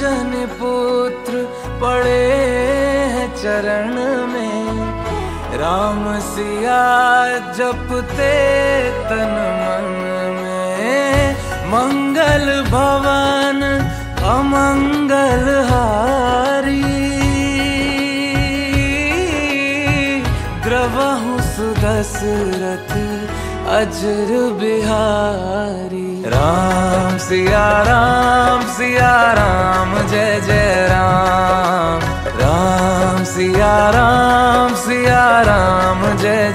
अंजन पुत्र पड़े हैं चरण में, राम सिया जपते तन मन में। मंगल भवन अमंगल हारी, द्रवहु सुदशरथ अजर बिहारी। राम सिया राम जय जय राम। राम सिया राम जय